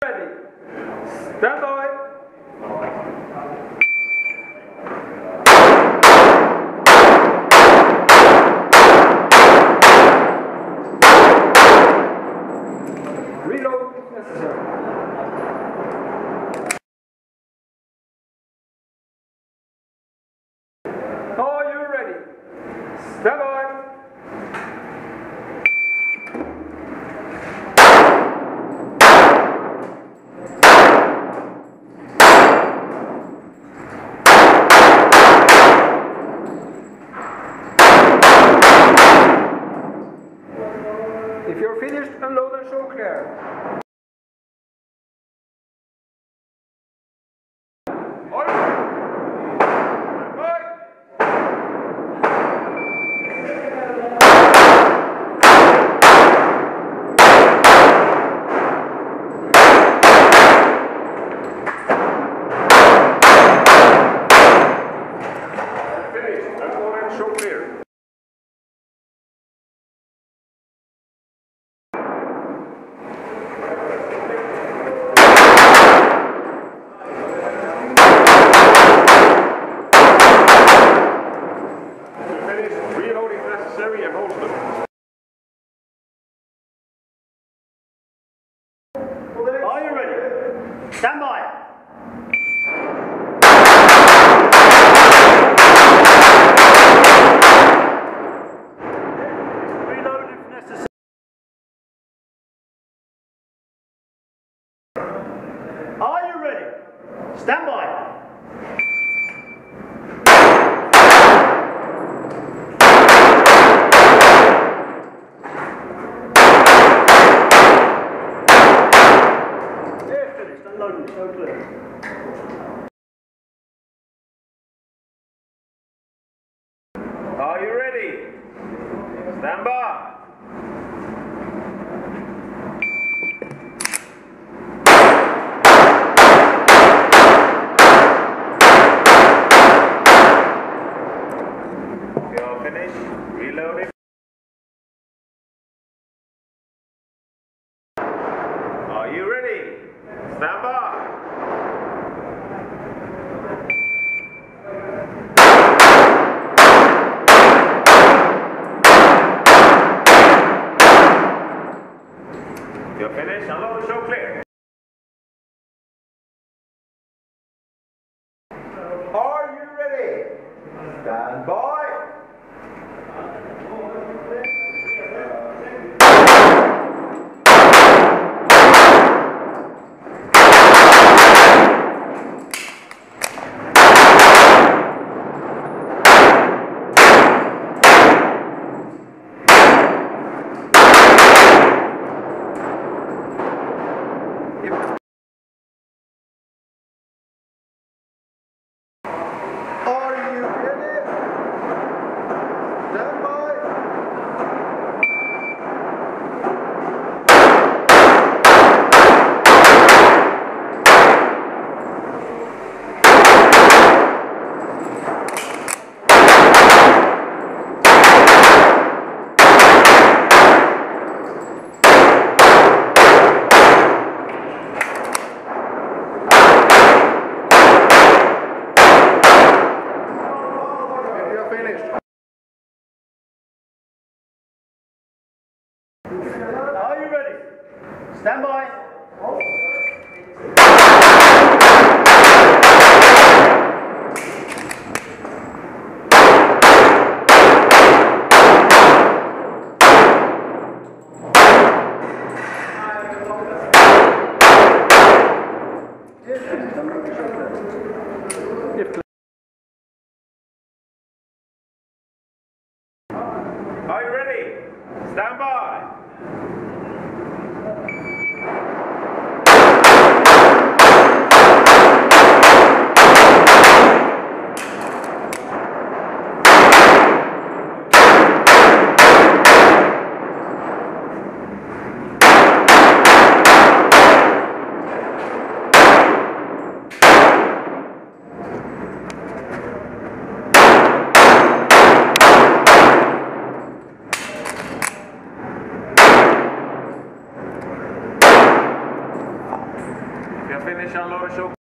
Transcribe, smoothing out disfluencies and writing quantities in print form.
Ready. Stand by. Reload if necessary. Are you ready? Stand by. If you're finished, unload and show clear. Finished, unload and show clear. Reloading necessary and holster. Are you ready? Stand by. Reload if necessary. Are you ready? Stand by. Unloading, so clear. Are you ready? Stand by. You're finished. Reloading. Are you ready? Stand by. You're finished. Unload and show clear. Are you ready? Stand by. Are you ready? Stand by. Finished. Are you ready? Stand by. Are you ready? Stand by. can finish unload and show.